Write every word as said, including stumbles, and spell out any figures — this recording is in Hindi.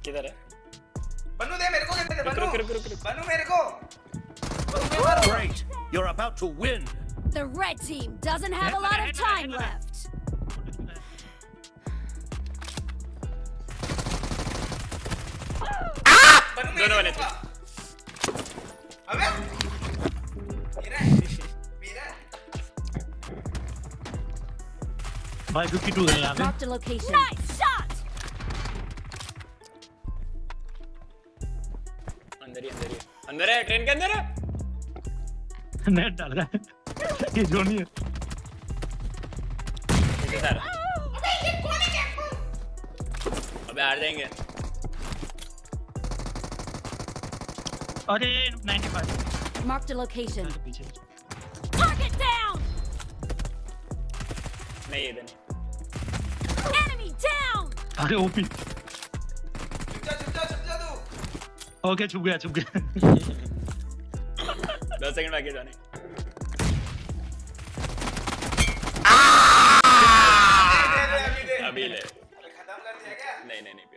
किधर है? बनू दे मेरे को, दे बनू। रुक रुक रुक रुक। बनू मेरे को। Great, you're about to win. The red team doesn't have a lot of time left. बनू दोनों वाले थे। अबे मेरा मेरा भाई बावन है यहाँ पे। Marked a location. Nice shot. अंदर ही अंदर ही अंदर है, ट्रेन के अंदर है। नेट डाल रहा है ये जो नहीं है। इधर सारा अबे ये कौन है? अबे हार जाएंगे। अरे पचानवे Marked a location. पीछे। Target down. नहीं इधर नहीं। Enemy down. अरे ओपी। छुप जा छुप जा छुप जा तू। ओके छुप गया छुप गया। दस सेकंड बाकी जाने। अभी दे अभी ले। खत्म कर दिया क्या? नहीं नहीं नहीं।